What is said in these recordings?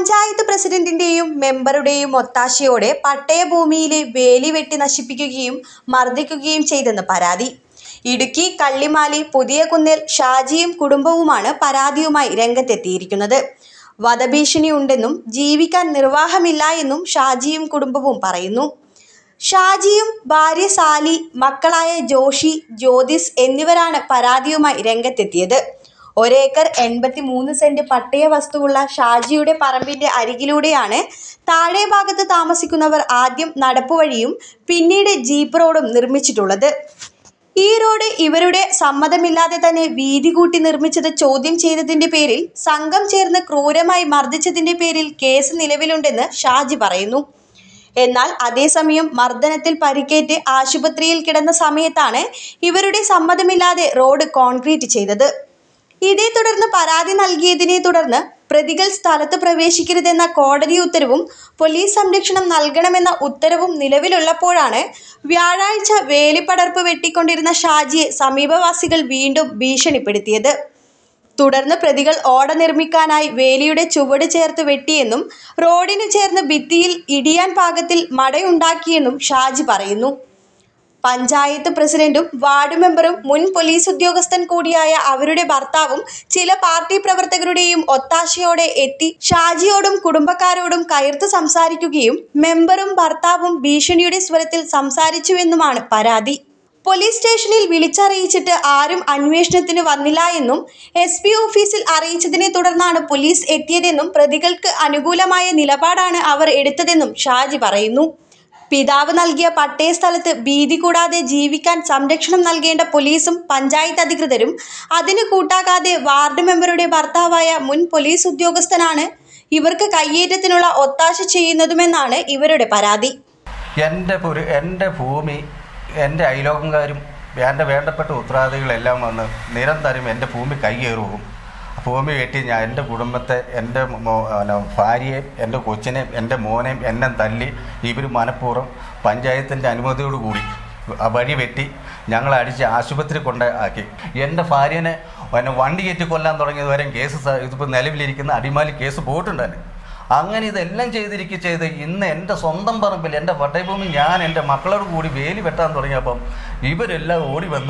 പഞ്ചായത്ത് പ്രസിഡന്റിന്റെയും മെമ്പറുടെയും ഒത്താശയോടെ പട്ടയഭൂമിയിലെ വേലി വെട്ടി നശിപ്പിക്കുകയും മർദ്ദിക്കുകയും ചെയ്തെന്ന് പരാതി. ഇടുക്കി കള്ളിമാലി പുതിയകുന്നേൽ ഷാജിയും കുടുംബവുമാണ് പരാതിയുമായി രംഗത്തെത്തിയിരിക്കുന്നത്. വധഭീഷണിയുണ്ടെന്നും ജീവിക്കാൻ നിർവാഹമില്ല എന്നും ഷാജിയും കുടുംബവും പറയുന്നു. ഷാജിയും ഭാര്യ സാലി, മക്കളായ ജോഷി, ജ്യോതിസ് എന്നിവരാണ് പരാതിയുമായി രംഗത്തെത്തിയത്. 1 ഏക്കർ 83 സെന്റ് പട്ടയ വസ്തുവുള്ള ഷാജിയുടെ പറമ്പിന്റെ അരികിലൂടെയാണ് താഴെ ഭാഗത്ത് താമസിക്കുന്നവർ ആദ്യം നടപ്പുവഴിയും പിന്നീട് ജീപ്പ് റോഡും നിർമ്മിച്ചിട്ടുള്ളത്. ഈ റോഡ് ഇവരുടെ സമ്മതമില്ലാതെ തന്നെ വീതി കൂട്ടി നിർമ്മിച്ചത് ചോദ്യം ചെയ്തതിന്റെ പേരിൽ സംഘം ചേർന്ന് ക്രൂരമായി മർദ്ദിച്ചതിന്റെ പേരിൽ കേസ് നിലവിലുണ്ടെന്ന് ഷാജി പറയുന്നു. എന്നാൽ അതേസമയം മർദ്ദനത്തിൽ പരിക്കേറ്റ് ആശുപത്രിയിൽ കിടന്ന സമയത്താണ് ഇവരുടെ സമ്മതമില്ലാതെ റോഡ് കോൺക്രീറ്റ് ചെയ്തത്. ഇതേ തുടർന്ന് പരാതി നൽകിയതിനെ തുടർന്ന് പ്രതികൾ സ്ഥലത്ത് പ്രവേശിക്കരുതെന്ന കോടതി ഉത്തരവും പോലീസ് സംരക്ഷണം നൽകണമെന്ന ഉത്തരവും നിലവിലുള്ളപ്പോഴാണ് വ്യാഴാഴ്ച വേലിപ്പടർപ്പ് വെട്ടിക്കൊണ്ടിരുന്ന ഷാജിയെ സമീപവാസികൾ വീണ്ടും ഭീഷണിപ്പെടുത്തിയത്. തുടർന്ന് പ്രതികൾ ഓട നിർമ്മിക്കാനായി വേലിയുടെ ചുവട് ചേർത്ത് വെട്ടിയെന്നും റോഡിന് ചേർന്ന് ഭിത്തിയിൽ ഇടിയാൻ പാകത്തിൽ മടയുണ്ടാക്കിയെന്നും ഷാജി പറയുന്നു. പഞ്ചായത്ത് പ്രസിഡന്റും വാർഡ് മെമ്പറും മുൻ പോലീസ് ഉദ്യോഗസ്ഥൻ കൂടിയായ അവരുടെ ഭർത്താവും ചില പാർട്ടി പ്രവർത്തകരുടെയും ഒത്താശയോടെ എത്തി ഷാജിയോടും കുടുംബക്കാരോടും കയർത്ത് സംസാരിക്കുകയും മെമ്പറും ഭർത്താവും ഭീഷണിയുടെ സ്വരത്തിൽ സംസാരിച്ചുവെന്നുമാണ് പരാതി. പോലീസ് സ്റ്റേഷനിൽ വിളിച്ചറിയിച്ചിട്ട് ആരും അന്വേഷണത്തിന് വന്നില്ല എന്നും SP ഓഫീസിൽ അറിയിച്ചതിനെ തുടർന്നാണ് പോലീസ് എത്തിയതെന്നും പ്രതികൾക്ക് അനുകൂലമായ നിലപാടാണ് അവർ എടുത്തതെന്നും ഷാജി പറയുന്നു. പിതാവ് നൽകിയ പട്ടയ സ്ഥലത്ത് ഭീതി കൂടാതെ ജീവിക്കാൻ സംരക്ഷണം നൽകേണ്ട പോലീസും പഞ്ചായത്ത് അധികൃതരും അതിന് കൂട്ടാക്കാതെ വാർഡ് മെമ്പറുടെ ഭർത്താവായ മുൻ പോലീസ് ഉദ്യോഗസ്ഥനാണ് ഇവർക്ക് കയ്യേറ്റത്തിനുള്ള ഒത്താശ ചെയ്യുന്നതുമെന്നാണ് ഇവരുടെ പരാതി. എൻ്റെ ഭൂമി എൻ്റെ അയലോകക്കാരും എൻ്റെ വേണ്ടപ്പെട്ട ഉത്തരവാദികളെല്ലാം വന്ന് നിരന്തരം എൻ്റെ ഭൂമി കയ്യേറും. ഭൂമി വെട്ടി ഞാൻ എൻ്റെ കുടുംബത്തെ, എൻ്റെ ഭാര്യയെയും എൻ്റെ കൊച്ചിനെയും എൻ്റെ മോനെയും എന്നെ തല്ലി ഇവർ മനഃപൂർവ്വം പഞ്ചായത്തിൻ്റെ അനുമതിയോടുകൂടി വഴി വെട്ടി ഞങ്ങളെ അടിച്ച് ആശുപത്രി കൊണ്ടാക്കി. എൻ്റെ ഭാര്യനെ വണ്ടി കയറ്റി കൊല്ലാൻ തുടങ്ങിയതുവരെ കേസ് ഇതിപ്പോൾ നിലവിലിരിക്കുന്ന അടിമാലി കേസ് പോയിട്ടുണ്ടായിരുന്നു. അങ്ങനെ ഇതെല്ലാം ചെയ്ത് ഇന്ന് എൻ്റെ സ്വന്തം പറമ്പിൽ എൻ്റെ പട്ടയഭൂമി ഞാൻ എൻ്റെ മക്കളോട് കൂടി വേലി വെട്ടാൻ തുടങ്ങിയപ്പം ഇവരെല്ലാം ഓടി വന്ന്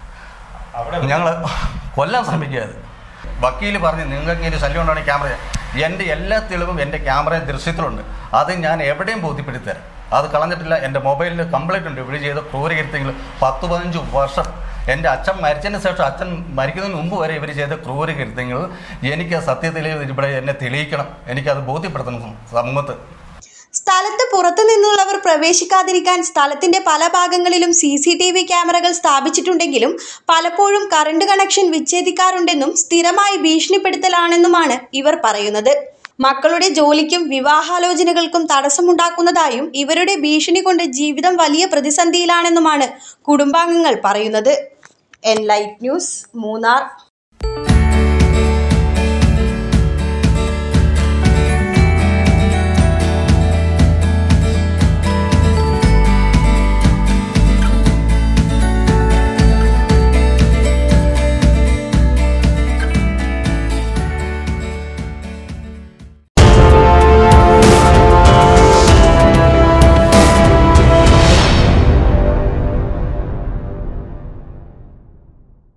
ഞങ്ങൾ കൊല്ലാൻ ശ്രമിക്കുകയത്. വക്കീൽ പറഞ്ഞ് നിങ്ങൾക്ക് ഇനി ശല്യം ഉണ്ടാണ് ക്യാമറ, എൻ്റെ എല്ലാ തെളിവും എൻ്റെ ക്യാമറ ദൃശ്യത്തിലുണ്ട്, അത് ഞാൻ എവിടെയും ബോധ്യപ്പെടുത്തി തരാം. അത് കളഞ്ഞിട്ടില്ല. എൻ്റെ മൊബൈലിൽ കംപ്ലൈൻറ്റ് ഉണ്ട്. ഇവിടെ ചെയ്ത ക്രൂരകൃത്യങ്ങൾ 10-15 വർഷം എൻ്റെ അച്ഛൻ മരിച്ചതിന് ശേഷം, അച്ഛൻ മരിക്കുന്നതിന് മുമ്പ് വരെ ഇവർ ചെയ്ത ക്രൂരകൃത്യങ്ങൾ എനിക്ക് സത്യത്തിൽ ഇവിടെ എന്നെ തെളിയിക്കണം, എനിക്കത് ബോധ്യപ്പെടുത്തണം സമൂഹത്ത്. സ്ഥലത്ത് പുറത്തു നിന്നുള്ളവർ പ്രവേശിക്കാതിരിക്കാൻ സ്ഥലത്തിന്റെ പല ഭാഗങ്ങളിലും CCTV ക്യാമറകൾ സ്ഥാപിച്ചിട്ടുണ്ടെങ്കിലും പലപ്പോഴും കറണ്ട് കണക്ഷൻ വിച്ഛേദിക്കാറുണ്ടെന്നും സ്ഥിരമായി ഭീഷണിപ്പെടുത്തലാണെന്നുമാണ് ഇവർ പറയുന്നത്. മക്കളുടെ ജോലിക്കും വിവാഹാലോചനകൾക്കും തടസ്സമുണ്ടാക്കുന്നതായും ഇവരുടെ ഭീഷണി കൊണ്ട് ജീവിതം വലിയ പ്രതിസന്ധിയിലാണെന്നുമാണ് കുടുംബാംഗങ്ങൾ പറയുന്നത്. Enlight news, Munnar.